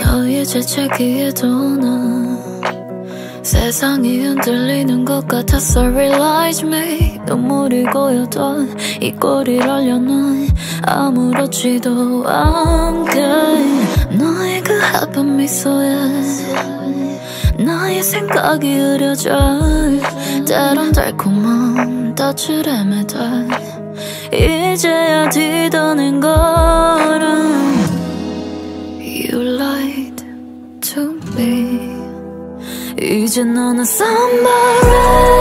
너의 재채기에도 난 세상이 흔들리는 것 같았어. Realize me. 눈물이 고였던 입꼬리를 올려놓아 아무렇지도 않게 너의 그 하얀 미소에 나의 생각이 흐려져. 때론 달콤한 낯을 매달 이제야 뒤도는 거라. You lied to me. 이제 너는 somebody.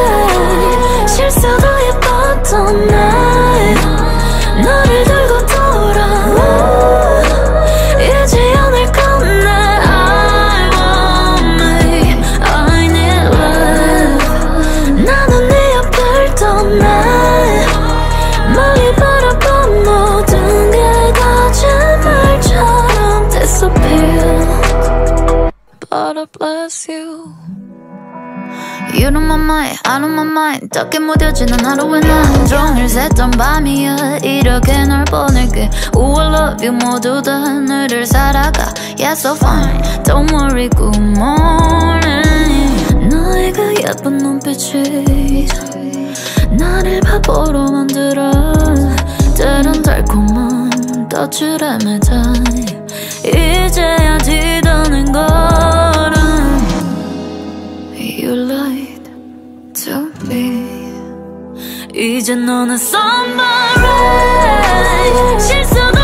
실수도 예뻤던 날 너를 들고 돌아와. 이제야 날 건네. I want me. I need love. 나는 네 옆을 떠나. 멀리 바라본 모든 게 거짓말처럼 disappear. But I bless you. You know my mind, I know my mind. 덕에 무뎌지는 하루의 날 종일 샜던 밤이야. 이렇게 널 보낼게. Oh I love you. 모두 다 하늘을 살아가. Yeah so fine. Don't worry good morning. 너의 그 예쁜 눈빛이 나를 바보로 만들어. 때론 달콤한 덧줄에 매달 이제야 뒤도는 거라. You lied to me. 이제 너는 somebody. 실수